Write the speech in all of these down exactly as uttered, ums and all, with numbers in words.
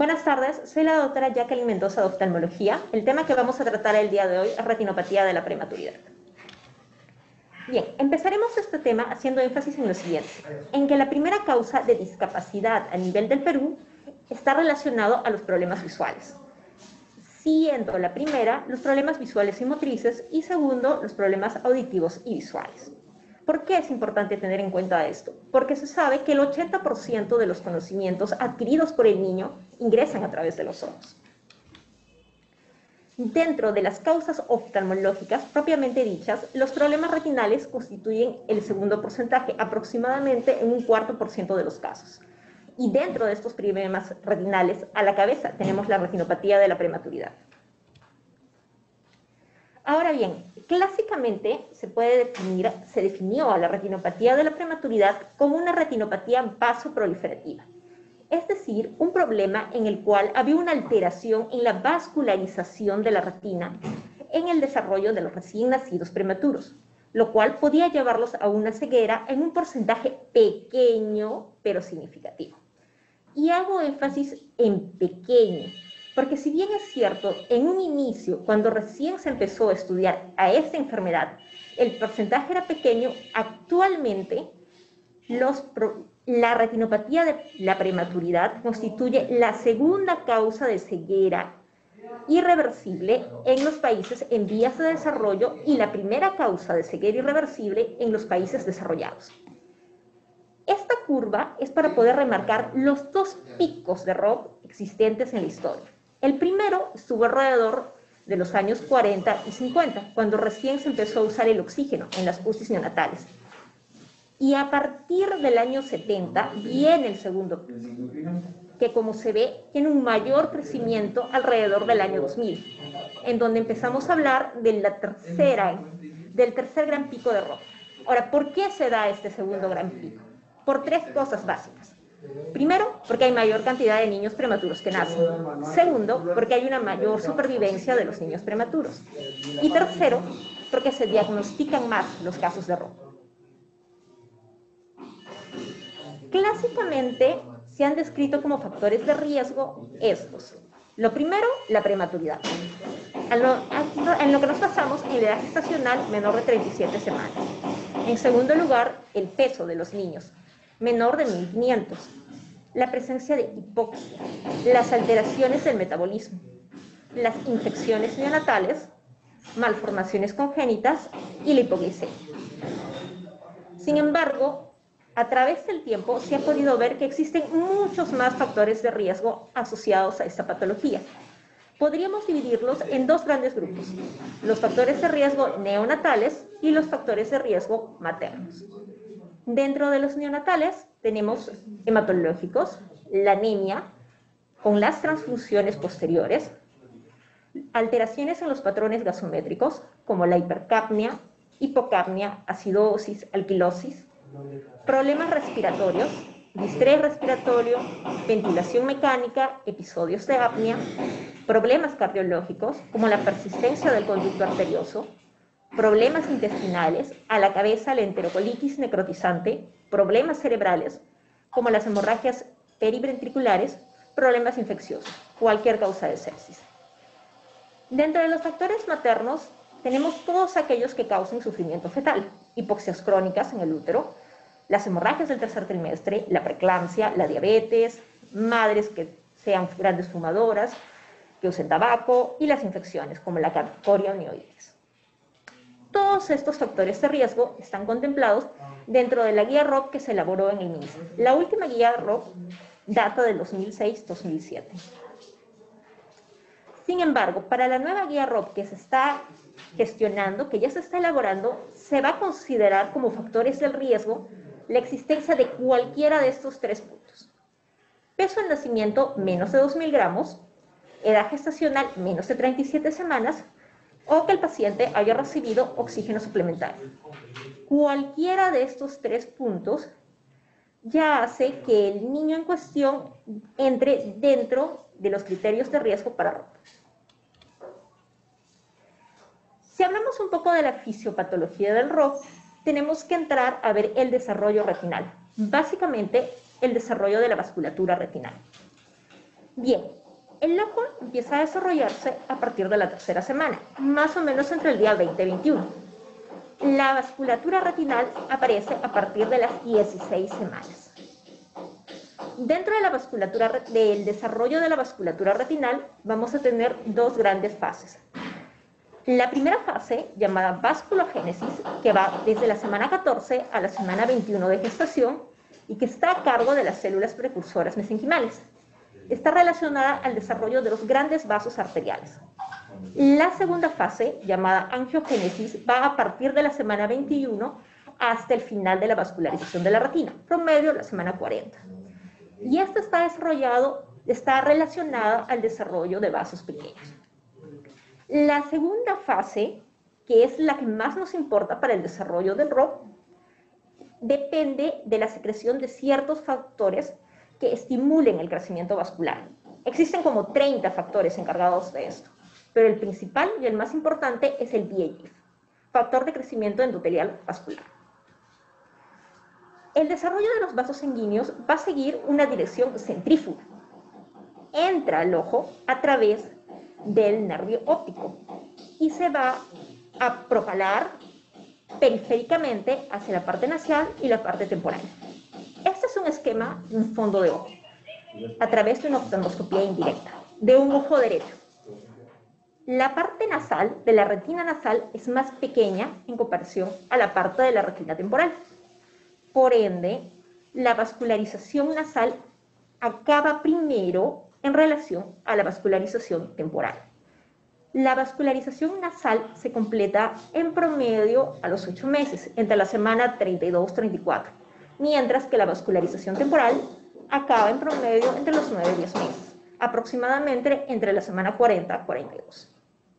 Buenas tardes, soy la doctora Jacqueline Mendoza de Oftalmología. El tema que vamos a tratar el día de hoy es retinopatía de la prematuridad. Bien, empezaremos este tema haciendo énfasis en lo siguiente, en que la primera causa de discapacidad a nivel del Perú está relacionado a los problemas visuales, siendo la primera los problemas visuales y motrices y segundo los problemas auditivos y visuales. ¿Por qué es importante tener en cuenta esto? Porque se sabe que el ochenta por ciento de los conocimientos adquiridos por el niño ingresan a través de los ojos. Dentro de las causas oftalmológicas propiamente dichas, los problemas retinales constituyen el segundo porcentaje, aproximadamente en un cuarto por ciento de los casos. Y dentro de estos problemas retinales, a la cabeza tenemos la retinopatía de la prematuridad. Ahora bien, clásicamente se puede definir, se definió a la retinopatía de la prematuridad como una retinopatía vasoproliferativa, es decir, un problema en el cual había una alteración en la vascularización de la retina en el desarrollo de los recién nacidos prematuros, lo cual podía llevarlos a una ceguera en un porcentaje pequeño pero significativo. Y hago énfasis en pequeño, porque si bien es cierto, en un inicio, cuando recién se empezó a estudiar a esta enfermedad, el porcentaje era pequeño, actualmente los, la retinopatía de la prematuridad constituye la segunda causa de ceguera irreversible en los países en vías de desarrollo y la primera causa de ceguera irreversible en los países desarrollados. Esta curva es para poder remarcar los dos picos de R O P existentes en la historia. El primero estuvo alrededor de los años cuarenta y cincuenta, cuando recién se empezó a usar el oxígeno en las U C Is neonatales. Y a partir del año setenta viene el segundo pico, que como se ve tiene un mayor crecimiento alrededor del año dos mil, en donde empezamos a hablar de la tercera, del tercer gran pico de R O P. Ahora, ¿por qué se da este segundo gran pico? Por tres cosas básicas. Primero, porque hay mayor cantidad de niños prematuros que nacen. Segundo, porque hay una mayor supervivencia de los niños prematuros. Y tercero, porque se diagnostican más los casos de R O P. Clásicamente se han descrito como factores de riesgo estos. Lo primero, la prematuridad. En lo, en lo que nos basamos en la edad gestacional menor de treinta y siete semanas. En segundo lugar, el peso de los niños, menor de mil quinientos, la presencia de hipoxia, las alteraciones del metabolismo, las infecciones neonatales, malformaciones congénitas y la hipoglicemia. Sin embargo, a través del tiempo se ha podido ver que existen muchos más factores de riesgo asociados a esta patología. Podríamos dividirlos en dos grandes grupos, los factores de riesgo neonatales y los factores de riesgo maternos. Dentro de los neonatales tenemos hematológicos, la anemia con las transfusiones posteriores, alteraciones en los patrones gasométricos como la hipercapnia, hipocapnia, acidosis, alquilosis, problemas respiratorios, distrés respiratorio, ventilación mecánica, episodios de apnea, problemas cardiológicos como la persistencia del conducto arterioso, problemas intestinales, a la cabeza la enterocolitis necrotizante, problemas cerebrales, como las hemorragias periventriculares, problemas infecciosos, cualquier causa de sepsis. Dentro de los factores maternos, tenemos todos aquellos que causan sufrimiento fetal, hipoxias crónicas en el útero, las hemorragias del tercer trimestre, la preeclampsia, la diabetes, madres que sean grandes fumadoras, que usen tabaco, y las infecciones, como la corionioides. Todos estos factores de riesgo están contemplados dentro de la guía R O P que se elaboró en el MINSA. La última guía R O P data del dos mil seis dos mil siete. Sin embargo, para la nueva guía R O P que se está gestionando, que ya se está elaborando, se va a considerar como factores del riesgo la existencia de cualquiera de estos tres puntos. Peso al nacimiento menos de dos mil gramos, edad gestacional menos de treinta y siete semanas, o que el paciente haya recibido oxígeno suplementario. Cualquiera de estos tres puntos ya hace que el niño en cuestión entre dentro de los criterios de riesgo para R O P. Si hablamos un poco de la fisiopatología del R O P, tenemos que entrar a ver el desarrollo retinal, básicamente el desarrollo de la vasculatura retinal. Bien, El ojo empieza a desarrollarse a partir de la tercera semana, más o menos entre el día veinte y veintiuno. La vasculatura retinal aparece a partir de las dieciséis semanas. Dentro de la vasculatura, del desarrollo de la vasculatura retinal vamos a tener dos grandes fases. La primera fase, llamada vasculogénesis, que va desde la semana catorce a la semana veintiuno de gestación y que está a cargo de las células precursoras mesenquimales. Está relacionada al desarrollo de los grandes vasos arteriales. La segunda fase, llamada angiogénesis, va a partir de la semana veintiuno hasta el final de la vascularización de la retina, promedio la semana cuarenta. Y esta está desarrollado, está relacionada al desarrollo de vasos pequeños. La segunda fase, que es la que más nos importa para el desarrollo del R O P, depende de la secreción de ciertos factores que estimulen el crecimiento vascular. Existen como treinta factores encargados de esto, pero el principal y el más importante es el V E G F, factor de crecimiento endotelial vascular. El desarrollo de los vasos sanguíneos va a seguir una dirección centrífuga. Entra al ojo a través del nervio óptico y se va a propalar periféricamente hacia la parte nasal y la parte temporal. Este es un esquema de un fondo de ojo, a través de una oftalmoscopía indirecta, de un ojo derecho. La parte nasal, de la retina nasal, es más pequeña en comparación a la parte de la retina temporal. Por ende, la vascularización nasal acaba primero en relación a la vascularización temporal. La vascularización nasal se completa en promedio a los ocho meses, entre la semana treinta y dos a treinta y cuatro, mientras que la vascularización temporal acaba en promedio entre los nueve y diez meses, aproximadamente entre la semana cuarenta a cuarenta y dos.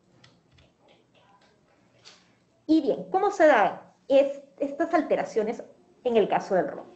Y bien, ¿cómo se dan estas alteraciones en el caso del R O P?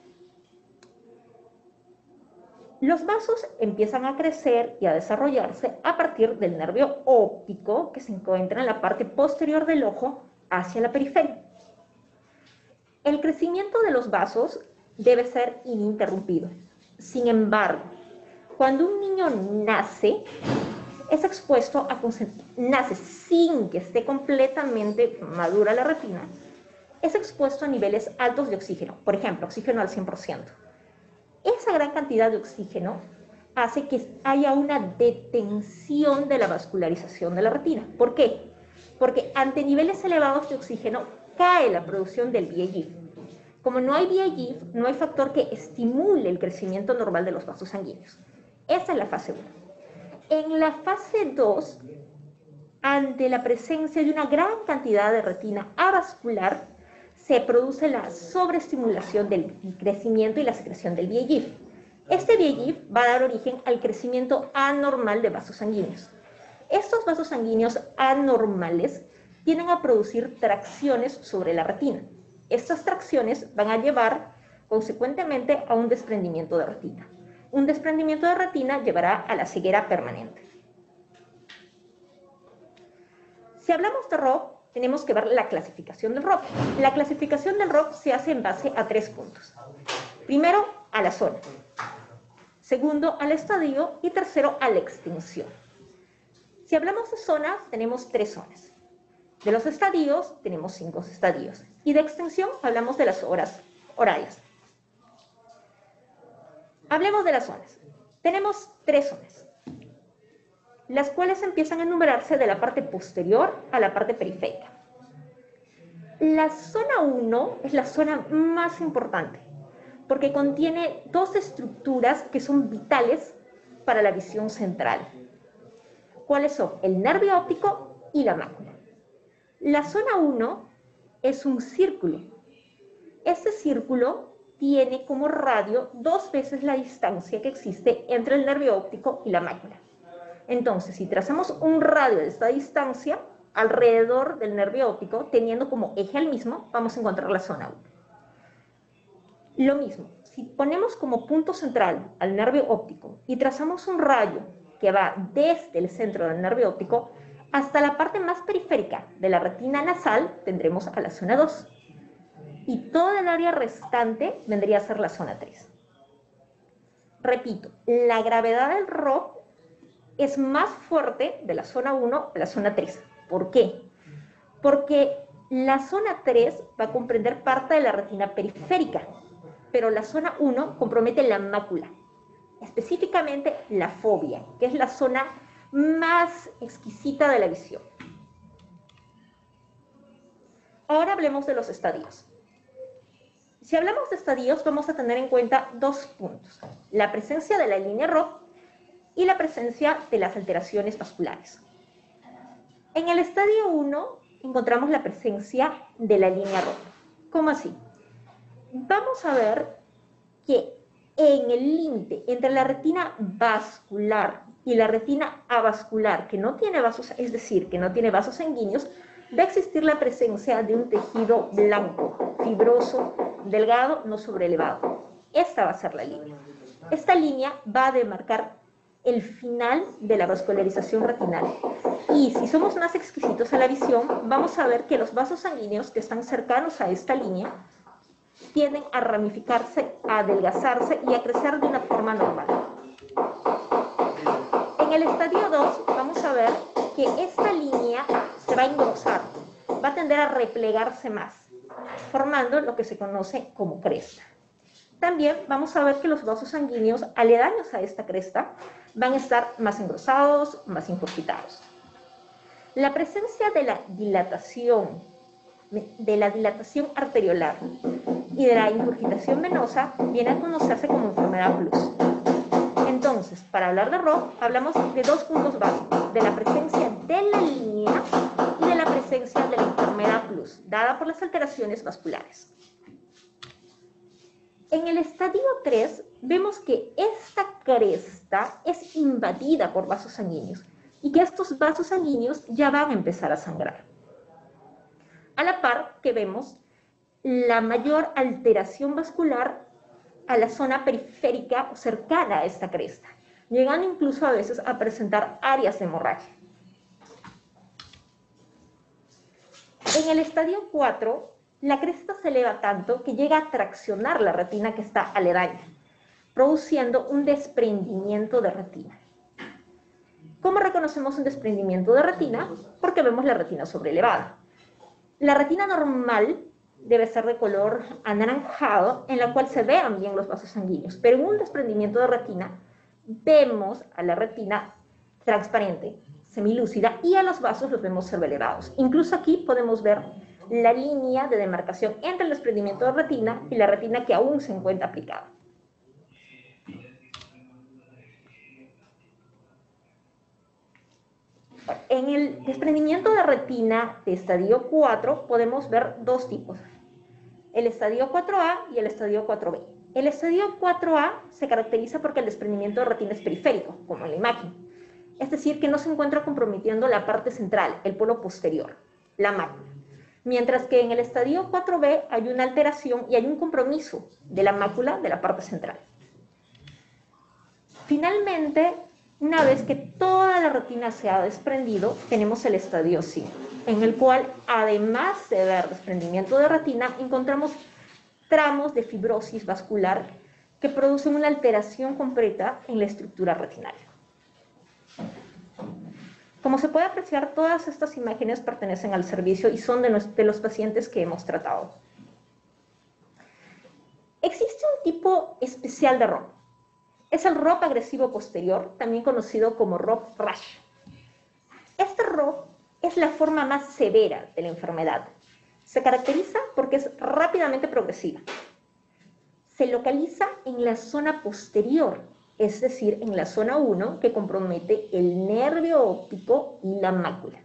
Los vasos empiezan a crecer y a desarrollarse a partir del nervio óptico que se encuentra en la parte posterior del ojo hacia la periferia. El crecimiento de los vasos debe ser ininterrumpido. Sin embargo, cuando un niño nace, es expuesto a nace sin que esté completamente madura la retina, es expuesto a niveles altos de oxígeno, por ejemplo, oxígeno al cien por ciento. Esa gran cantidad de oxígeno hace que haya una detención de la vascularización de la retina. ¿Por qué? Porque ante niveles elevados de oxígeno cae la producción del V E G F. Como no hay V E G F, no hay factor que estimule el crecimiento normal de los vasos sanguíneos. Esa es la fase uno. En la fase dos, ante la presencia de una gran cantidad de retina avascular, se produce la sobreestimulación del crecimiento y la secreción del V E G F. Este V E G F va a dar origen al crecimiento anormal de vasos sanguíneos. Estos vasos sanguíneos anormales tienden a producir tracciones sobre la retina. Estas tracciones van a llevar consecuentemente a un desprendimiento de retina. Un desprendimiento de retina llevará a la ceguera permanente. Si hablamos de R O P, tenemos que ver la clasificación del R O P. La clasificación del R O P se hace en base a tres puntos. Primero, a la zona. Segundo, al estadio. Y tercero, a la extensión. Si hablamos de zonas, tenemos tres zonas. De los estadios, tenemos cinco estadios. Y de extensión, hablamos de las horas horarias. Hablemos de las zonas. Tenemos tres zonas, las cuales empiezan a enumerarse de la parte posterior a la parte periférica. La zona uno es la zona más importante, porque contiene dos estructuras que son vitales para la visión central. ¿Cuáles son? El nervio óptico y la mácula. La zona uno es un círculo. Este círculo tiene como radio dos veces la distancia que existe entre el nervio óptico y la mácula. Entonces, si trazamos un radio de esta distancia alrededor del nervio óptico, teniendo como eje al mismo, vamos a encontrar la zona uno. Lo mismo, si ponemos como punto central al nervio óptico y trazamos un rayo que va desde el centro del nervio óptico hasta la parte más periférica de la retina nasal, tendremos a la zona dos. Y toda el área restante vendría a ser la zona tres. Repito, la gravedad del R O P es más fuerte de la zona uno a la zona tres. ¿Por qué? Porque la zona tres va a comprender parte de la retina periférica, pero la zona uno compromete la mácula, específicamente la fovea, que es la zona más exquisita de la visión. Ahora hablemos de los estadios. Si hablamos de estadios, vamos a tener en cuenta dos puntos: la presencia de la línea R O P y la presencia de las alteraciones vasculares. En el estadio uno encontramos la presencia de la línea R O P. ¿Cómo así? Vamos a ver que en el límite entre la retina vascular y la retina avascular, que no tiene vasos, es decir, que no tiene vasos sanguíneos, va a existir la presencia de un tejido blanco, fibroso, delgado, no sobrelevado. Esta va a ser la línea. Esta línea va a demarcar el final de la vascularización retinal. Y si somos más exquisitos a la visión, vamos a ver que los vasos sanguíneos que están cercanos a esta línea tienden a ramificarse, a adelgazarse y a crecer de una forma normal. En el estadio dos vamos a ver que esta línea se va a engrosar, va a tender a replegarse más, formando lo que se conoce como cresta. También vamos a ver que los vasos sanguíneos aledaños a esta cresta van a estar más engrosados, más ingurgitados. La presencia de la dilatación, de la dilatación arteriolar y de la ingurgitación venosa viene a conocerse como enfermedad plus. Entonces, para hablar de R O P, hablamos de dos puntos básicos: de la presencia de la línea y de la presencia de la enfermedad plus, dada por las alteraciones vasculares. En el estadio tres vemos que esta cresta es invadida por vasos sanguíneos y que estos vasos sanguíneos ya van a empezar a sangrar. A la par que vemos la mayor alteración vascular a la zona periférica o cercana a esta cresta, llegando incluso a veces a presentar áreas de hemorragia. En el estadio cuatro, la cresta se eleva tanto que llega a traccionar la retina que está aledaña, produciendo un desprendimiento de retina. ¿Cómo reconocemos un desprendimiento de retina? Porque vemos la retina sobrelevada. La retina normal debe ser de color anaranjado, en la cual se vean bien los vasos sanguíneos, pero en un desprendimiento de retina vemos a la retina transparente, semilúcida, y a los vasos los vemos sobrelevados. Incluso aquí podemos ver la línea de demarcación entre el desprendimiento de retina y la retina que aún se encuentra aplicada. En el desprendimiento de retina de estadio cuatro podemos ver dos tipos: el estadio cuatro A y el estadio cuatro B. El estadio cuatro A se caracteriza porque el desprendimiento de retina es periférico, como en la imagen, es decir, que no se encuentra comprometiendo la parte central, el polo posterior, la mácula. Mientras que en el estadio cuatro B hay una alteración y hay un compromiso de la mácula de la parte central. Finalmente, una vez que toda la retina se ha desprendido, tenemos el estadio cinco, en el cual, además de ver desprendimiento de retina, encontramos tramos de fibrosis vascular que producen una alteración completa en la estructura retinal. Como se puede apreciar, todas estas imágenes pertenecen al servicio y son de, los, de los pacientes que hemos tratado. Existe un tipo especial de R O P. Es el R O P agresivo posterior, también conocido como R O P rash. Este R O P es la forma más severa de la enfermedad. Se caracteriza porque es rápidamente progresiva. Se localiza en la zona posterior, es decir, en la zona uno, que compromete el nervio óptico y la mácula.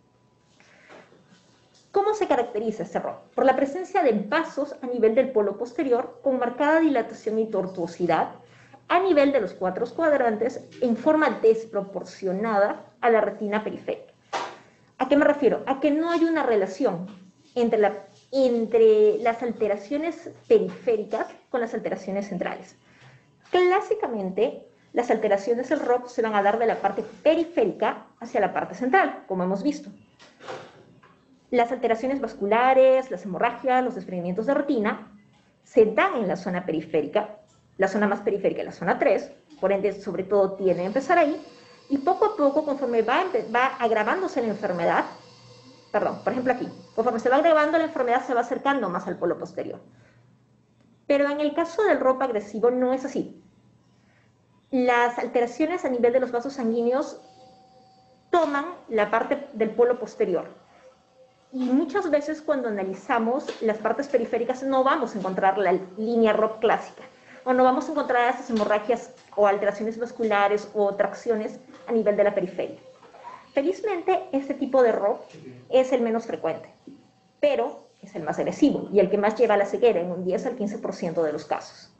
¿Cómo se caracteriza este R O P? Por la presencia de vasos a nivel del polo posterior con marcada dilatación y tortuosidad a nivel de los cuatro cuadrantes en forma desproporcionada a la retina periférica. ¿A qué me refiero? A que no hay una relación entre, la, entre las alteraciones periféricas con las alteraciones centrales. Clásicamente, las alteraciones del R O P se van a dar de la parte periférica hacia la parte central, como hemos visto. Las alteraciones vasculares, las hemorragias, los desprendimientos de retina se dan en la zona periférica, la zona más periférica es la zona tres, por ende, sobre todo, tiene que empezar ahí, Y poco a poco, conforme va, va agravándose la enfermedad, perdón, por ejemplo aquí, conforme se va agravando la enfermedad se va acercando más al polo posterior. Pero en el caso del R O P agresivo no es así. Las alteraciones a nivel de los vasos sanguíneos toman la parte del polo posterior. Y muchas veces cuando analizamos las partes periféricas no vamos a encontrar la línea R O P clásica, o no vamos a encontrar esas hemorragias o alteraciones vasculares o tracciones a nivel de la periferia. Felizmente, este tipo de R O P es el menos frecuente, pero es el más agresivo y el que más lleva a la ceguera en un diez al quince por ciento de los casos.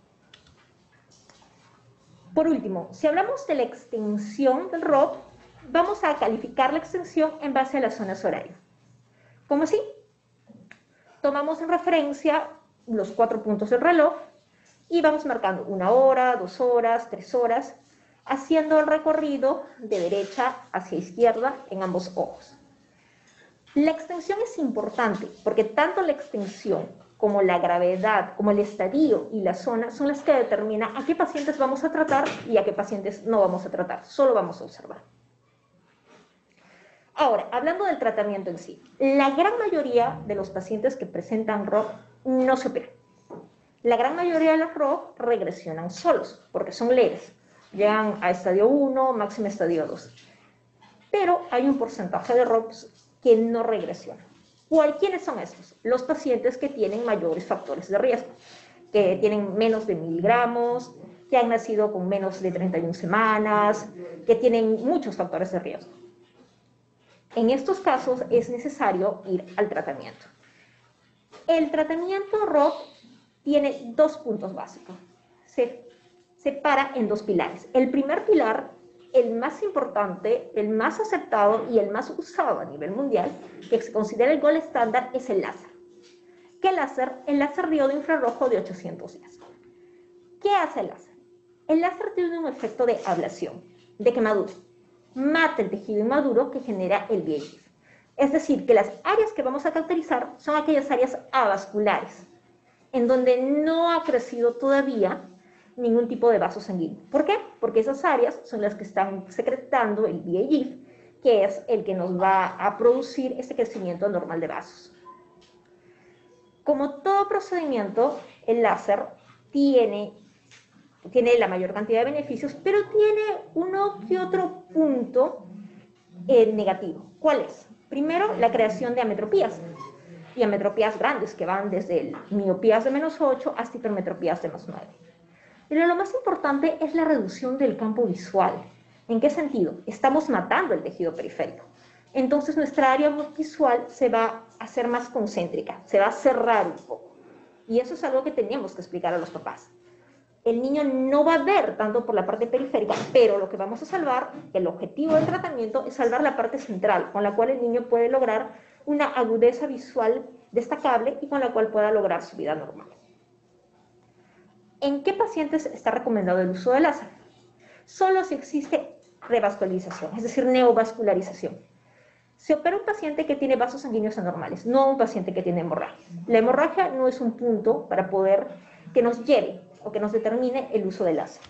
Por último, si hablamos de la extensión del R O P, vamos a calificar la extensión en base a las zonas horarias. ¿Cómo así? Tomamos en referencia los cuatro puntos del reloj y vamos marcando una hora, dos horas, tres horas, haciendo el recorrido de derecha hacia izquierda en ambos ojos. La extensión es importante porque tanto la extensión como la gravedad, como el estadio y la zona son las que determinan a qué pacientes vamos a tratar y a qué pacientes no vamos a tratar, solo vamos a observar. Ahora, hablando del tratamiento en sí, la gran mayoría de los pacientes que presentan R O P no se operan. La gran mayoría de los R O P regresionan solos, porque son leves. Llegan a estadio uno, máximo estadio dos. Pero hay un porcentaje de R O Ps que no regresionan. ¿Quiénes son estos? Los pacientes que tienen mayores factores de riesgo, que tienen menos de mil gramos, que han nacido con menos de treinta y una semanas, que tienen muchos factores de riesgo. En estos casos es necesario ir al tratamiento. El tratamiento R O P tiene dos puntos básicos. Se separa en dos pilares. El primer pilar, el más importante, el más aceptado y el más usado a nivel mundial, que se considera el gold estándar, es el láser. ¿Qué láser? El láser diodo infrarrojo de ochocientos días. ¿Qué hace el láser? El láser tiene un efecto de ablación, de quemadura. Mata el tejido inmaduro que genera el V I G I F. Es decir, que las áreas que vamos a caracterizar son aquellas áreas avasculares, en donde no ha crecido todavía ningún tipo de vaso sanguíneo. ¿Por qué? Porque esas áreas son las que están secretando el V I G I F, que es el que nos va a producir ese crecimiento normal de vasos. Como todo procedimiento, el láser tiene, tiene la mayor cantidad de beneficios, pero tiene uno que otro punto eh, negativo. ¿Cuál es? Primero, la creación de ametropías, y ametropías grandes, que van desde miopías de menos ocho hasta hipermetropías de más nueve. Pero lo más importante es la reducción del campo visual. ¿En qué sentido? Estamos matando el tejido periférico. Entonces nuestra área visual se va a hacer más concéntrica, se va a cerrar un poco. Y eso es algo que tenemos que explicar a los papás. El niño no va a ver tanto por la parte periférica, pero lo que vamos a salvar, el objetivo del tratamiento es salvar la parte central, con la cual el niño puede lograr una agudeza visual destacable y con la cual pueda lograr su vida normal. ¿En qué pacientes está recomendado el uso del láser? Solo si existe revascularización, es decir, neovascularización. Se opera un paciente que tiene vasos sanguíneos anormales, no un paciente que tiene hemorragia. La hemorragia no es un punto para poder que nos lleve o que nos determine el uso del láser.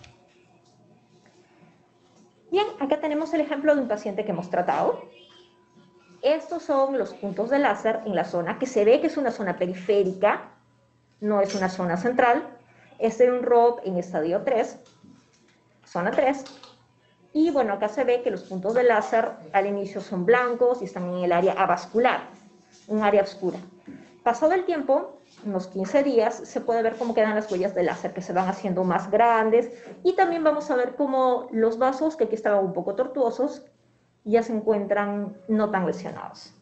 Bien, acá tenemos el ejemplo de un paciente que hemos tratado. Estos son los puntos de láser en la zona que se ve que es una zona periférica, no es una zona central. Este es un R O P en estadio tres, zona tres. Y bueno, acá se ve que los puntos de láser al inicio son blancos y están en el área avascular, un área oscura. Pasado el tiempo, unos quince días, se puede ver cómo quedan las huellas de láser que se van haciendo más grandes y también vamos a ver cómo los vasos, que aquí estaban un poco tortuosos, ya se encuentran no tan lesionados.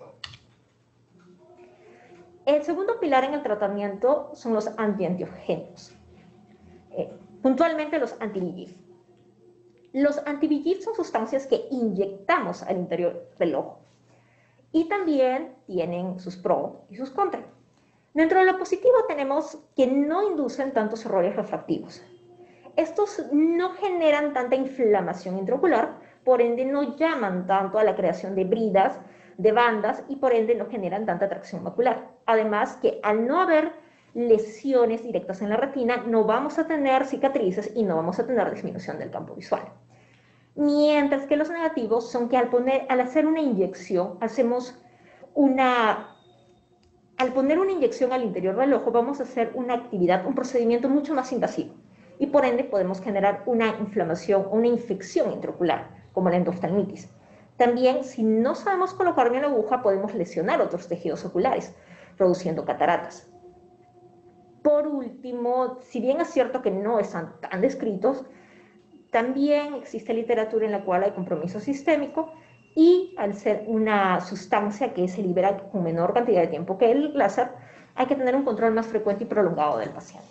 El segundo pilar en el tratamiento son los antiangiogénicos, eh, puntualmente los anti-V I G I F. Los anti-V I G I F son sustancias que inyectamos al interior del ojo y también tienen sus pros y sus contras. Dentro de lo positivo tenemos que no inducen tantos errores refractivos. Estos no generan tanta inflamación intraocular, por ende no llaman tanto a la creación de bridas, de bandas y por ende no generan tanta tracción macular. Además que al no haber lesiones directas en la retina, no vamos a tener cicatrices y no vamos a tener disminución del campo visual. Mientras que los negativos son que al, poner, al hacer una inyección, hacemos una... Al poner una inyección al interior del ojo, vamos a hacer una actividad, un procedimiento mucho más invasivo. Y por ende podemos generar una inflamación o una infección intraocular, como la endoftalmitis. También, si no sabemos colocar bien la aguja, podemos lesionar otros tejidos oculares, produciendo cataratas. Por último, si bien es cierto que no están tan descritos, también existe literatura en la cual hay compromiso sistémico y al ser una sustancia que se libera con menor cantidad de tiempo que el láser, hay que tener un control más frecuente y prolongado del paciente.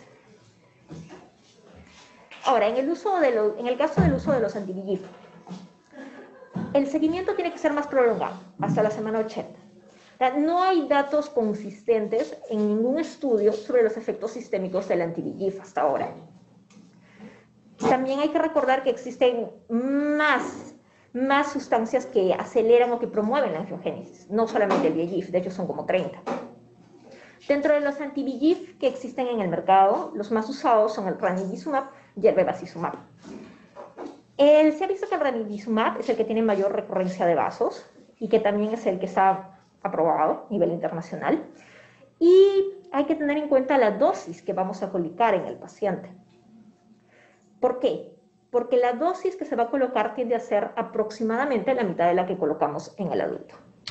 Ahora, en el, uso de lo, en el caso del uso de los anti-V E G F, el seguimiento tiene que ser más prolongado, hasta la semana ochenta. No hay datos consistentes en ningún estudio sobre los efectos sistémicos del anti-V E G F hasta ahora. También hay que recordar que existen más, más sustancias que aceleran o que promueven la angiogénesis, no solamente el V E G F, de hecho son como treinta. Dentro de los anti-V E G F que existen en el mercado, los más usados son el ranibizumab y el bevacizumab. El, se ha visto que el ranibizumab es el que tiene mayor recurrencia de vasos y que también es el que está aprobado a nivel internacional. Y hay que tener en cuenta la dosis que vamos a colocar en el paciente. ¿Por qué? Porque la dosis que se va a colocar tiende a ser aproximadamente la mitad de la que colocamos en el adulto.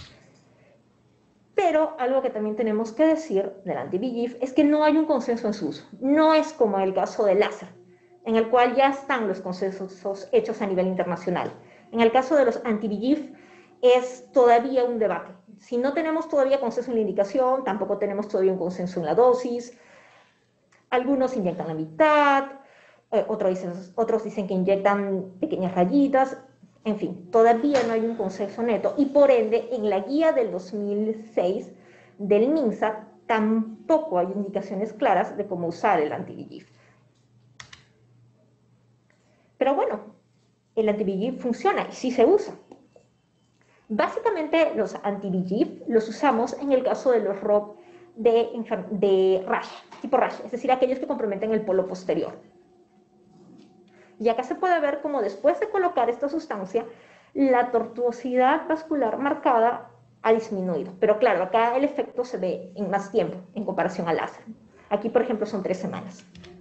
Pero algo que también tenemos que decir del anti-V E G F es que no hay un consenso en su uso. No es como el caso del láser, en el cual ya están los consensos hechos a nivel internacional. En el caso de los anti-V E G F es todavía un debate. Si no tenemos todavía consenso en la indicación, tampoco tenemos todavía un consenso en la dosis. Algunos inyectan la mitad, eh, otros, dicen, otros dicen que inyectan pequeñas rayitas. En fin, todavía no hay un consenso neto y por ende en la guía del dos mil seis del MINSA tampoco hay indicaciones claras de cómo usar el anti-V E G F. Pero bueno, el anti-V E G F funciona y sí se usa. Básicamente los anti-V E G F los usamos en el caso de los R O P de, de rash, tipo rash, es decir, aquellos que comprometen el polo posterior. Y acá se puede ver cómo después de colocar esta sustancia, la tortuosidad vascular marcada ha disminuido. Pero claro, acá el efecto se ve en más tiempo en comparación al láser. Aquí, por ejemplo, son tres semanas.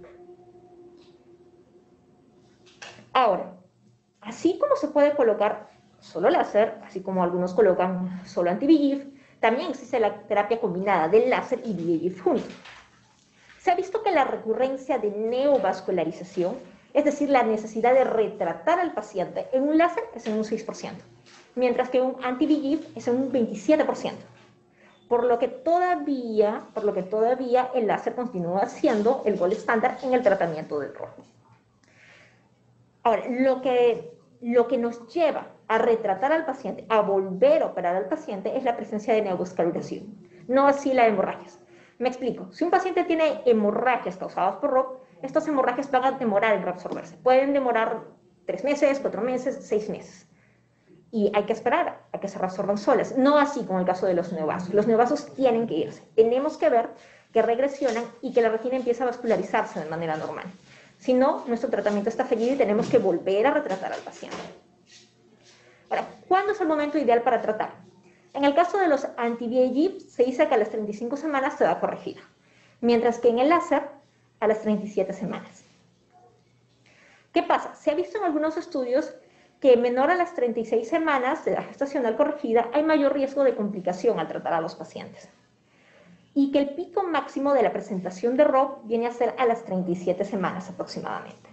Ahora, así como se puede colocar solo láser, así como algunos colocan solo anti-V E G F, también existe la terapia combinada del láser y V E G F juntos. Se ha visto que la recurrencia de neovascularización, es decir, la necesidad de retratar al paciente en un láser es en un seis por ciento, mientras que un anti-V E G F es en un veintisiete por ciento. Por lo que todavía, por lo que todavía el láser continúa siendo el gold estándar en el tratamiento del rojo. Ahora, lo que, lo que nos lleva a retratar al paciente, a volver a operar al paciente, es la presencia de neovascularización, no así la hemorragias. Me explico, si un paciente tiene hemorragias causadas por R O P, estas hemorragias van a demorar en reabsorberse. Pueden demorar tres meses, cuatro meses, seis meses. Y hay que esperar a que se reabsorban solas. No así como el caso de los neovasos. Los neovasos tienen que irse. Tenemos que ver que regresionan y que la retina empieza a vascularizarse de manera normal. Si no, nuestro tratamiento está fallido y tenemos que volver a retratar al paciente. Ahora, ¿cuándo es el momento ideal para tratar? En el caso de los anti-V E G F, se dice que a las treinta y cinco semanas se va corregida, mientras que en el láser, a las treinta y siete semanas. ¿Qué pasa? Se ha visto en algunos estudios que menor a las treinta y seis semanas de la gestacional corregida hay mayor riesgo de complicación al tratar a los pacientes. Y que el pico máximo de la presentación de R O P viene a ser a las treinta y siete semanas aproximadamente.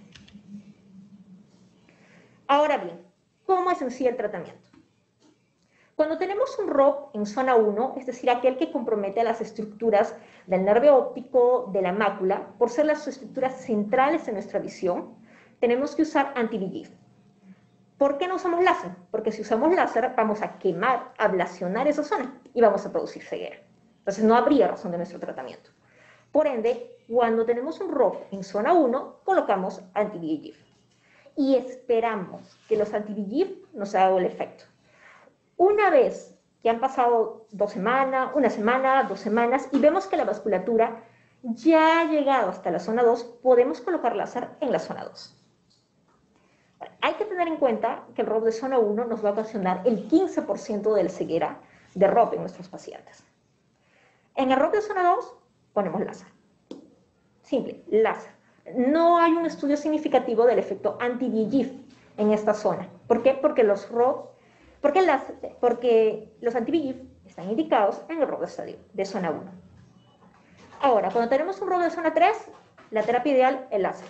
Ahora bien, ¿cómo es en sí el tratamiento? Cuando tenemos un R O P en zona uno, es decir, aquel que compromete las estructuras del nervio óptico, de la mácula, por ser las estructuras centrales de nuestra visión, tenemos que usar anti-V E G F. ¿Por qué no usamos láser? Porque si usamos láser vamos a quemar, ablacionar esa zona y vamos a producir ceguera. Entonces no habría razón de nuestro tratamiento. Por ende, cuando tenemos un R O P en zona uno, colocamos anti-V E G F. Y esperamos que los anti-V E G F nos hagan el efecto. Una vez que han pasado dos semanas, una semana, dos semanas, y vemos que la vasculatura ya ha llegado hasta la zona dos, podemos colocar láser en la zona dos. Hay que tener en cuenta que el R O P de zona uno nos va a ocasionar el quince por ciento de la ceguera de R O P en nuestros pacientes. En el R O P de zona dos ponemos láser. Simple, láser. No hay un estudio significativo del efecto anti-V E G F en esta zona. ¿Por qué? Porque los R O P, porque, las, porque los anti-V E G F están indicados en el R O P de, estadio, de zona uno. Ahora, cuando tenemos un R O P de zona tres, la terapia ideal es láser.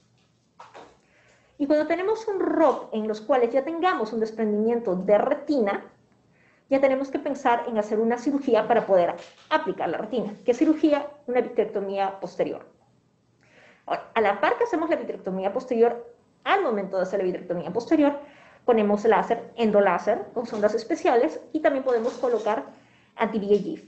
Y cuando tenemos un R O P en los cuales ya tengamos un desprendimiento de retina, ya tenemos que pensar en hacer una cirugía para poder aplicar la retina. ¿Qué cirugía? Una vitrectomía posterior. Ahora, a la par que hacemos la vitrectomía posterior, al momento de hacer la vitrectomía posterior, ponemos láser, endoláser, con sondas especiales, y también podemos colocar anti-V E G F.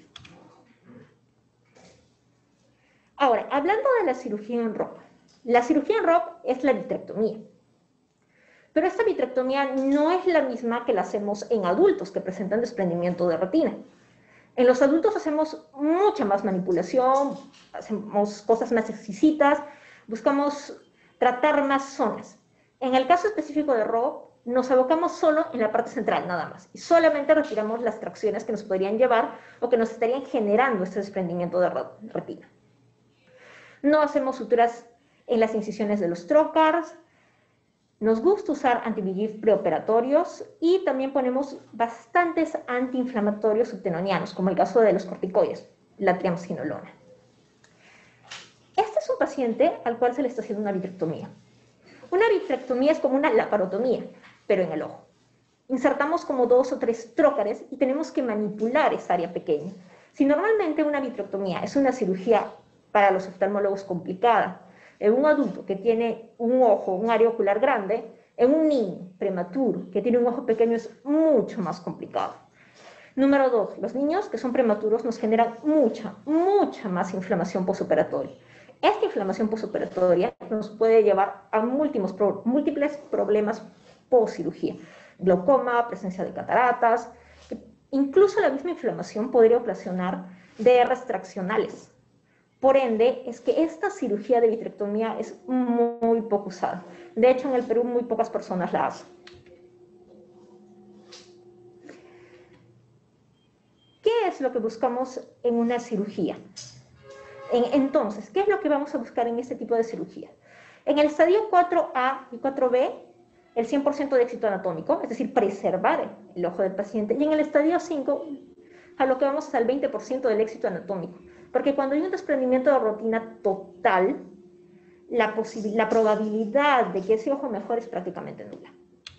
Ahora, hablando de la cirugía en R O P, la cirugía en R O P es la vitrectomía. Pero esta vitrectomía no es la misma que la hacemos en adultos que presentan desprendimiento de retina. En los adultos hacemos mucha más manipulación, hacemos cosas más exquisitas, buscamos tratar más zonas. En el caso específico de R O P, nos abocamos solo en la parte central, nada más. Y solamente retiramos las tracciones que nos podrían llevar o que nos estarían generando este desprendimiento de retina. No hacemos suturas en las incisiones de los trocars. Nos gusta usar anti-V E G F preoperatorios y también ponemos bastantes antiinflamatorios subtenonianos, como el caso de los corticoides, la triamcinolona. Este es un paciente al cual se le está haciendo una vitrectomía. Una vitrectomía es como una laparotomía, pero en el ojo. Insertamos como dos o tres trócares y tenemos que manipular esa área pequeña. Si normalmente una vitrectomía es una cirugía para los oftalmólogos complicada, en un adulto que tiene un ojo, un área ocular grande, en un niño prematuro que tiene un ojo pequeño es mucho más complicado. Número dos, los niños que son prematuros nos generan mucha, mucha más inflamación postoperatoria. Esta inflamación postoperatoria nos puede llevar a múltiples, múltiples problemas postcirugía. Glaucoma, presencia de cataratas, incluso la misma inflamación podría ocasionar D Rs traccionales. Por ende, es que esta cirugía de vitrectomía es muy poco usada. De hecho, en el Perú muy pocas personas la hacen. ¿Qué es lo que buscamos en una cirugía? Entonces, ¿qué es lo que vamos a buscar en este tipo de cirugía? En el estadio cuatro A y cuatro B, el cien por ciento de éxito anatómico, es decir, preservar el ojo del paciente. Y en el estadio cinco, a lo que vamos es al veinte por ciento del éxito anatómico. Porque cuando hay un desprendimiento de retina total, la, la probabilidad de que ese ojo mejore es prácticamente nula.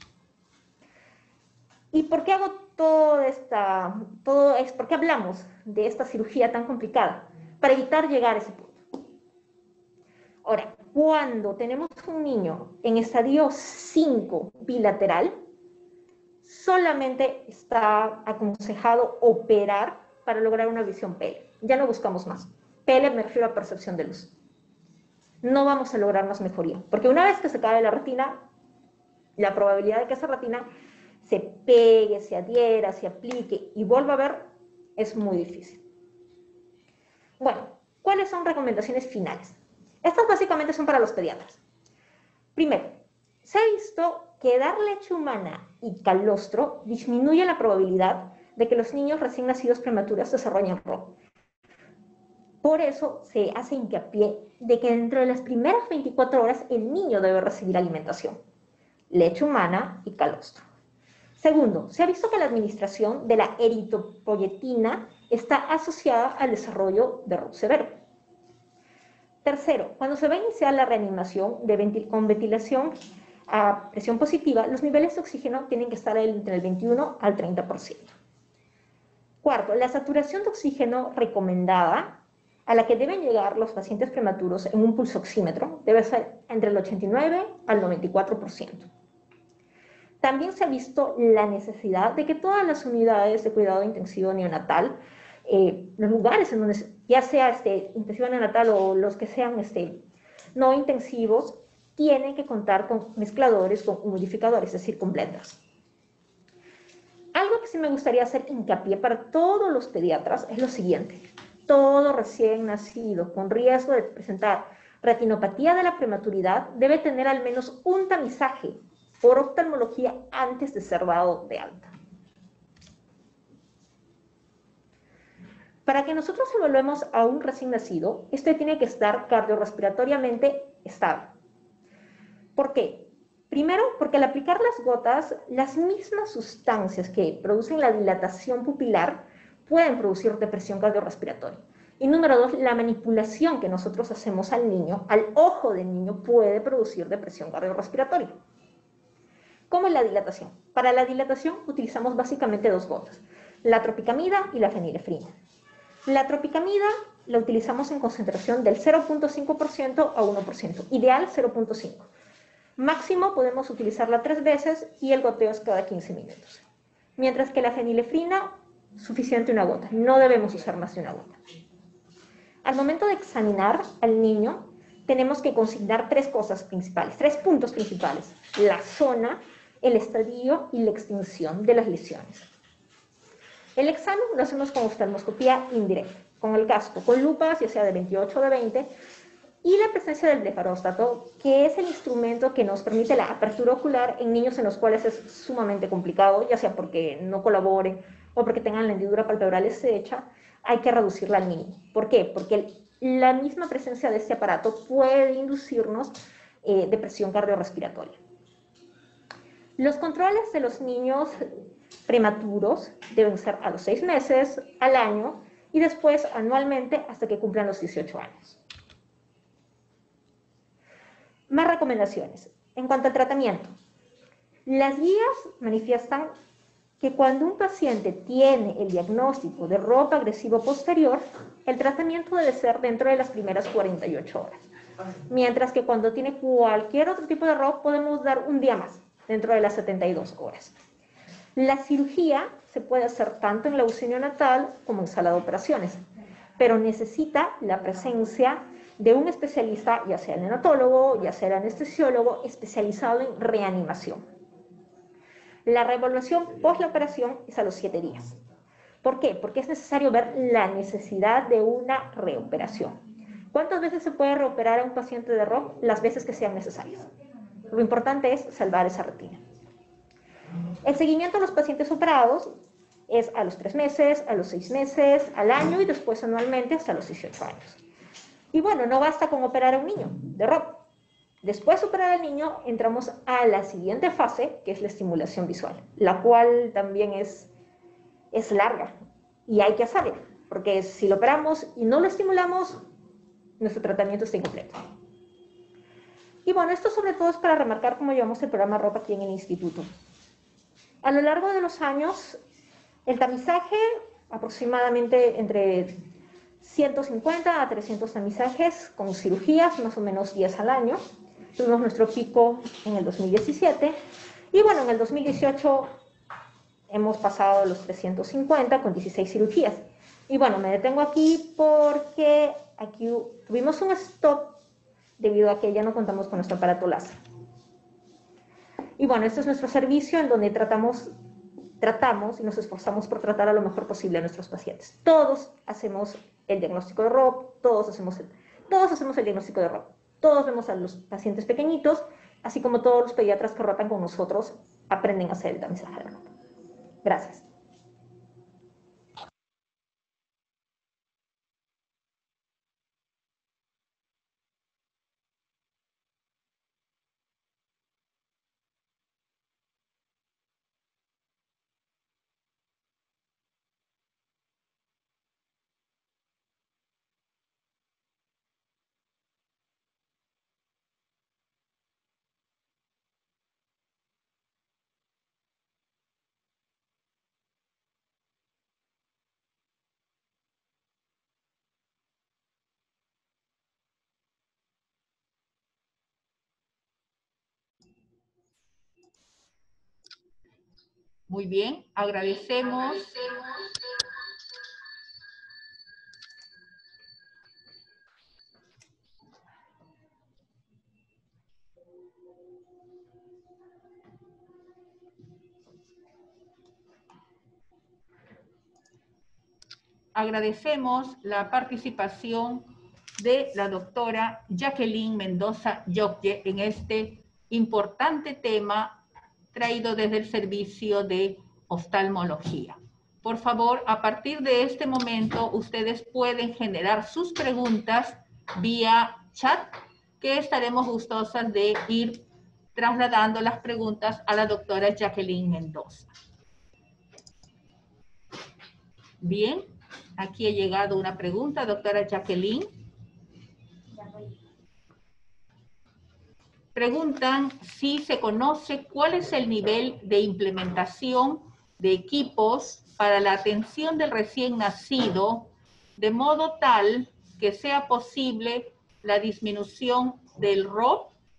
¿Y por qué hago toda esta, todo es, por qué hablamos de esta cirugía tan complicada? Para evitar llegar a ese punto. Ahora, cuando tenemos un niño en estadio cinco bilateral, solamente está aconsejado operar para lograr una visión P L. Ya no buscamos más. P L me refiero a percepción de luz. No vamos a lograr más mejoría, porque una vez que se cae la retina, la probabilidad de que esa retina se pegue, se adhiera, se aplique y vuelva a ver es muy difícil. Bueno, ¿cuáles son recomendaciones finales? Estas básicamente son para los pediatras. Primero, se ha visto que dar leche humana y calostro disminuye la probabilidad de que los niños recién nacidos prematuros desarrollen R O P. Por eso se hace hincapié de que dentro de las primeras veinticuatro horas el niño debe recibir alimentación, leche humana y calostro. Segundo, se ha visto que la administración de la eritropoyetina está asociada al desarrollo de R O P severo. Tercero, cuando se va a iniciar la reanimación de ventil con ventilación a presión positiva, los niveles de oxígeno tienen que estar entre el veintiuno al treinta por ciento. Cuarto, la saturación de oxígeno recomendada a la que deben llegar los pacientes prematuros en un pulsoxímetro debe ser entre el ochenta y nueve al noventa y cuatro por ciento. También se ha visto la necesidad de que todas las unidades de cuidado intensivo neonatal, eh, los lugares en donde, ya sea este, intensivo neonatal o los que sean este, no intensivos, tienen que contar con mezcladores, con humidificadores, es decir, con blenders. Algo que sí me gustaría hacer hincapié para todos los pediatras es lo siguiente. Todo recién nacido con riesgo de presentar retinopatía de la prematuridad debe tener al menos un tamizaje por oftalmología antes de ser dado de alta. Para que nosotros evaluemos a un recién nacido, este tiene que estar cardiorrespiratoriamente estable. ¿Por qué? Primero, porque al aplicar las gotas, las mismas sustancias que producen la dilatación pupilar pueden producir depresión cardiorrespiratoria. Y número dos, la manipulación que nosotros hacemos al niño, al ojo del niño, puede producir depresión cardiorrespiratoria. ¿Cómo es la dilatación? Para la dilatación utilizamos básicamente dos gotas, la tropicamida y la fenilefrina. La tropicamida la utilizamos en concentración del cero punto cinco por ciento a uno por ciento, ideal cero punto cinco. Máximo podemos utilizarla tres veces y el goteo es cada quince minutos. Mientras que la fenilefrina, suficiente una gota, no debemos usar más de una gota. Al momento de examinar al niño, tenemos que consignar tres cosas principales, tres puntos principales: la zona, el estadio y la extinción de las lesiones. El examen lo hacemos con oftalmoscopía indirecta, con el casco, con lupas, ya sea de veintiocho o de veinte, y la presencia del blefaróstato, que es el instrumento que nos permite la apertura ocular en niños en los cuales es sumamente complicado, ya sea porque no colaboren o porque tengan la hendidura palpebral estrecha. Hay que reducirla al mínimo. ¿Por qué? Porque la misma presencia de este aparato puede inducirnos eh, depresión cardiorrespiratoria. Los controles de los niños prematuros deben ser a los seis meses, al año y después anualmente hasta que cumplan los dieciocho años. Más recomendaciones. En cuanto al tratamiento, las guías manifiestan que cuando un paciente tiene el diagnóstico de R O P agresivo posterior, el tratamiento debe ser dentro de las primeras cuarenta y ocho horas. Mientras que cuando tiene cualquier otro tipo de R O P, podemos dar un día más, dentro de las setenta y dos horas. La cirugía se puede hacer tanto en la U C I neonatal como en sala de operaciones, pero necesita la presencia de un especialista, ya sea el neonatólogo, ya sea el anestesiólogo, especializado en reanimación. La reevaluación post la operación es a los siete días. ¿Por qué? Porque es necesario ver la necesidad de una reoperación. ¿Cuántas veces se puede reoperar a un paciente de R O P? Las veces que sean necesarias. Lo importante es salvar esa retina. El seguimiento de los pacientes operados es a los tres meses, a los seis meses, al año y después anualmente hasta los dieciocho años. Y bueno, no basta con operar a un niño de R O P. Después de operar al niño, entramos a la siguiente fase, que es la estimulación visual, la cual también es, es larga y hay que hacerla, porque si lo operamos y no lo estimulamos, nuestro tratamiento está incompleto. Y bueno, esto sobre todo es para remarcar cómo llevamos el programa R O P aquí en el instituto. A lo largo de los años, el tamizaje, aproximadamente entre ciento cincuenta a trescientos tamizajes con cirugías, más o menos diez al año. Tuvimos nuestro pico en el dos mil diecisiete y bueno, en el dos mil dieciocho hemos pasado los trescientos cincuenta con dieciséis cirugías. Y bueno, me detengo aquí porque aquí tuvimos un stop debido a que ya no contamos con nuestro aparato láser. Y bueno, este es nuestro servicio en donde tratamos, tratamos y nos esforzamos por tratar a lo mejor posible a nuestros pacientes. Todos hacemos el diagnóstico de R O P, todos hacemos el, todos hacemos el diagnóstico de R O P. Todos vemos a los pacientes pequeñitos, así como todos los pediatras que rotan con nosotros aprenden a hacer el tamizaje de R O P. Gracias. Muy bien, agradecemos. Agradecemos la participación de la doctora Jacqueline Mendoza Yoque en este importante tema traído desde el servicio de oftalmología. Por favor, a partir de este momento, ustedes pueden generar sus preguntas vía chat, que estaremos gustosas de ir trasladando las preguntas a la doctora Jacqueline Mendoza. Bien, aquí ha llegado una pregunta, doctora Jacqueline. Preguntan si se conoce cuál es el nivel de implementación de equipos para la atención del recién nacido, de modo tal que sea posible la disminución del R O P.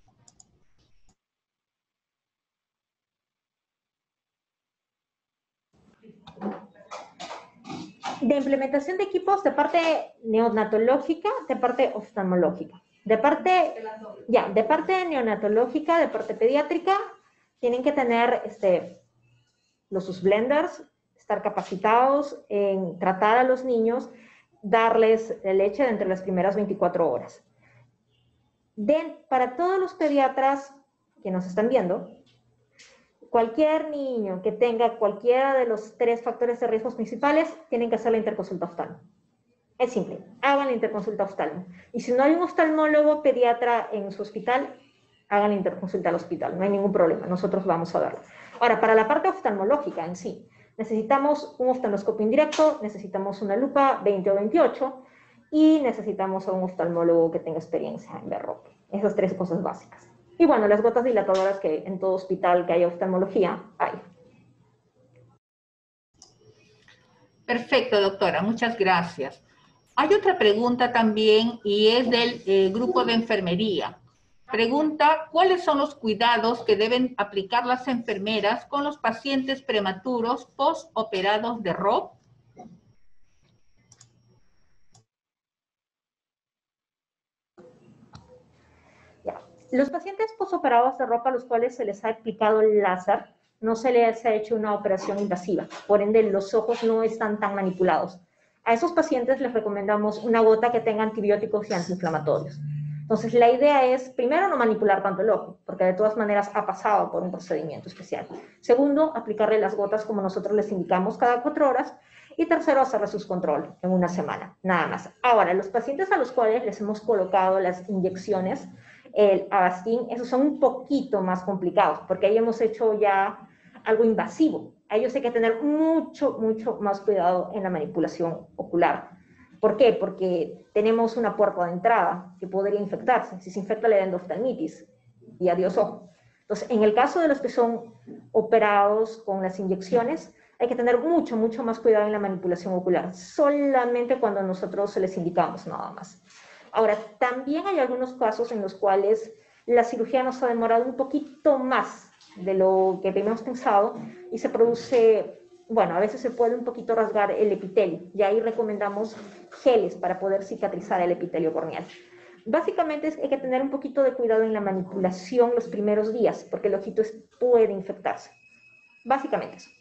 De implementación de equipos de parte neonatológica, de parte oftalmológica. De parte, ya, de parte neonatológica, de parte pediátrica, tienen que tener este, los sus blenders, estar capacitados en tratar a los niños, darles leche entre las primeras veinticuatro horas. De, para todos los pediatras que nos están viendo, cualquier niño que tenga cualquiera de los tres factores de riesgos principales, tienen que hacer la interconsulta oftalmo. Es simple, hagan la interconsulta oftalmo. Y si no hay un oftalmólogo pediatra en su hospital, hagan la interconsulta al hospital, no hay ningún problema, nosotros vamos a verlo. Ahora, para la parte oftalmológica en sí, necesitamos un oftalmoscopio indirecto, necesitamos una lupa veinte o veintiocho y necesitamos a un oftalmólogo que tenga experiencia en ver R O P. Esas tres cosas básicas. Y bueno, las gotas dilatadoras que en todo hospital que haya oftalmología hay. Perfecto, doctora, muchas gracias. Hay otra pregunta también y es del eh, grupo de enfermería. Pregunta, ¿cuáles son los cuidados que deben aplicar las enfermeras con los pacientes prematuros postoperados de R O P? Ya. Los pacientes postoperados de R O P a los cuales se les ha aplicado el láser, no se les ha hecho una operación invasiva, por ende los ojos no están tan manipulados. A esos pacientes les recomendamos una gota que tenga antibióticos y antiinflamatorios. Entonces, la idea es, primero, no manipular tanto el ojo, porque de todas maneras ha pasado por un procedimiento especial. Segundo, aplicarle las gotas como nosotros les indicamos cada cuatro horas. Y tercero, hacerle sus control en una semana, nada más. Ahora, los pacientes a los cuales les hemos colocado las inyecciones, el Avastin, esos son un poquito más complicados, porque ahí hemos hecho ya algo invasivo. A ellos hay que tener mucho, mucho más cuidado en la manipulación ocular. ¿Por qué? Porque tenemos una puerta de entrada que podría infectarse. Si se infecta le da endoftalmitis y adiós ojo. Entonces, en el caso de los que son operados con las inyecciones, hay que tener mucho, mucho más cuidado en la manipulación ocular. Solamente cuando nosotros se les indicamos, nada más. Ahora, también hay algunos casos en los cuales la cirugía nos ha demorado un poquito más de lo que habíamos pensado y se produce, bueno, a veces se puede un poquito rasgar el epitelio y ahí recomendamos geles para poder cicatrizar el epitelio corneal. Básicamente es, hay que tener un poquito de cuidado en la manipulación los primeros días porque el ojito es, puede infectarse. Básicamente eso.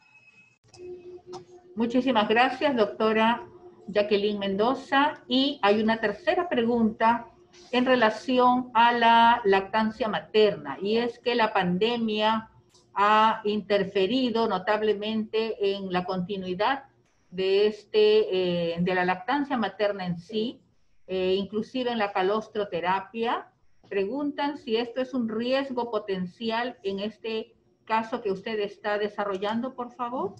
Muchísimas gracias, doctora Jacqueline Mendoza. Y hay una tercera pregunta en relación a la lactancia materna, y es que la pandemia ha interferido notablemente en la continuidad de, este, eh, de la lactancia materna en sí, eh, inclusive en la calostroterapia. Preguntan si esto es un riesgo potencial en este caso que usted está desarrollando, por favor.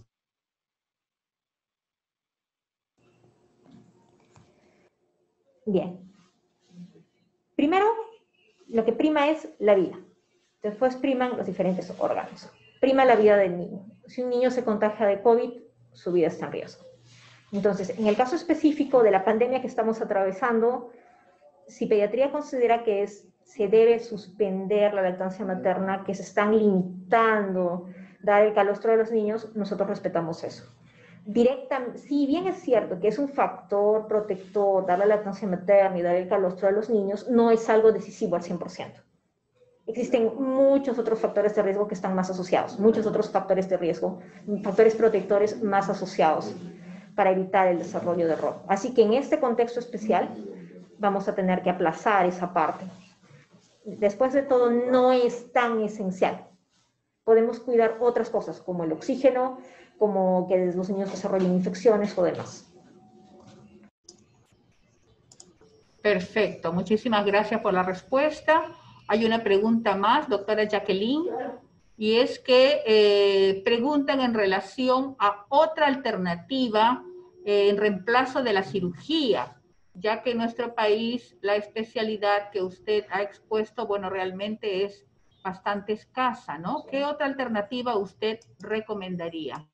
Bien. Primero, lo que prima es la vida. Después priman los diferentes órganos. Prima la vida del niño. Si un niño se contagia de COVID, su vida está en riesgo. Entonces, en el caso específico de la pandemia que estamos atravesando, si pediatría considera que es, se debe suspender la lactancia materna, que se están limitando dar el calostro de los niños, nosotros respetamos eso. Directa, si bien es cierto que es un factor protector dar la lactancia materna y dar el calostro a los niños, no es algo decisivo al cien por ciento. Existen muchos otros factores de riesgo que están más asociados, muchos otros factores de riesgo, factores protectores más asociados para evitar el desarrollo de R O P. Así que en este contexto especial vamos a tener que aplazar esa parte. Después de todo, no es tan esencial. podemos cuidar otras cosas, como el oxígeno, como que los niños desarrollen infecciones o demás. Perfecto, muchísimas gracias por la respuesta. Hay una pregunta más, doctora Jacqueline, y es que eh, preguntan en relación a otra alternativa eh, en reemplazo de la cirugía, ya que en nuestro país la especialidad que usted ha expuesto, bueno, realmente es bastante escasa, ¿no? ¿Qué otra alternativa usted recomendaría?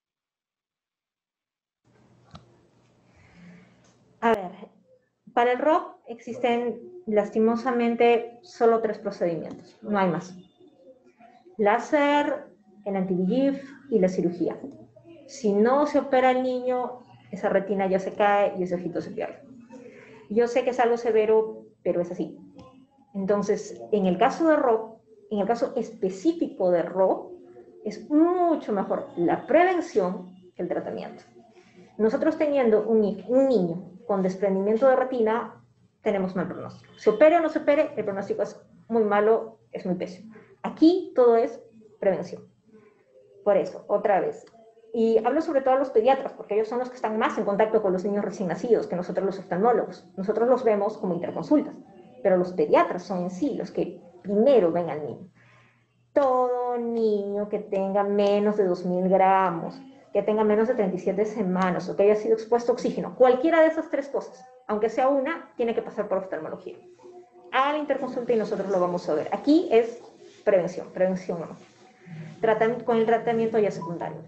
A ver, para el R O C existen lastimosamente solo tres procedimientos, no hay más. Láser, el anti-V E G F y la cirugía. Si no se opera el niño, esa retina ya se cae y ese ojito se pierde. Yo sé que es algo severo, pero es así. Entonces, en el caso de R O C, en el caso específico de R O C, es mucho mejor la prevención que el tratamiento. Nosotros teniendo un, un niño con desprendimiento de retina, tenemos mal pronóstico. Se opere o no se opere, el pronóstico es muy malo, es muy pésimo. Aquí todo es prevención. Por eso, otra vez. Y hablo sobre todo a los pediatras, porque ellos son los que están más en contacto con los niños recién nacidos que nosotros los oftalmólogos. Nosotros los vemos como interconsultas, pero los pediatras son en sí los que primero ven al niño. Todo niño que tenga menos de dos mil gramos, que tenga menos de treinta y siete semanas o que haya sido expuesto a oxígeno, cualquiera de esas tres cosas, aunque sea una, tiene que pasar por oftalmología. A la interconsulta y nosotros lo vamos a ver. Aquí es prevención, prevención no. Tratamiento, con el tratamiento ya secundario.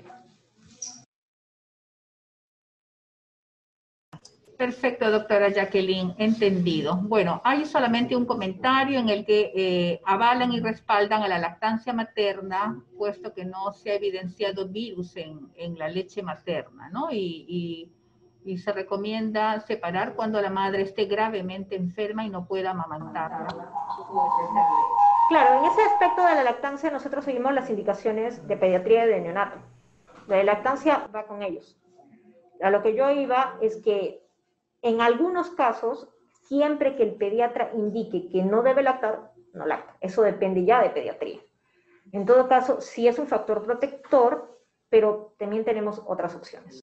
Perfecto, doctora Jacqueline, entendido. Bueno, hay solamente un comentario en el que eh, avalan y respaldan a la lactancia materna, puesto que no se ha evidenciado virus en, en la leche materna, ¿no? Y, y, y se recomienda separar cuando la madre esté gravemente enferma y no pueda amamantar, ¿no? Claro, en ese aspecto de la lactancia nosotros seguimos las indicaciones de pediatría y de neonato. La lactancia va con ellos. A lo que yo iba es que en algunos casos, siempre que el pediatra indique que no debe lactar, no lacta. Eso depende ya de pediatría. En todo caso, sí es un factor protector, pero también tenemos otras opciones.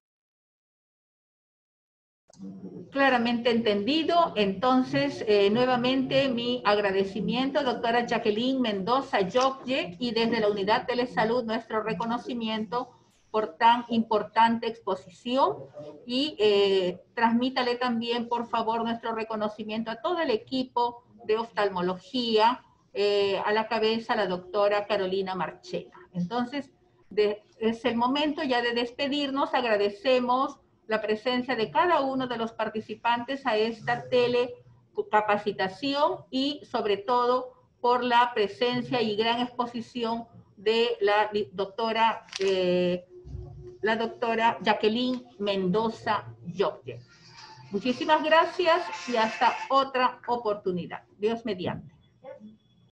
Claramente entendido. Entonces, eh, nuevamente mi agradecimiento, doctora Jacqueline Mendoza Yokye, y desde la Unidad Telesalud nuestro reconocimiento por tan importante exposición, y eh, transmítale también, por favor, nuestro reconocimiento a todo el equipo de oftalmología, eh, a la cabeza la doctora Carolina Marchena. Entonces, de, es el momento ya de despedirnos. Agradecemos la presencia de cada uno de los participantes a esta telecapacitación y sobre todo por la presencia y gran exposición de la doctora, eh, la doctora Jacqueline Mendoza Yokye. Muchísimas gracias y hasta otra oportunidad. Dios mediante.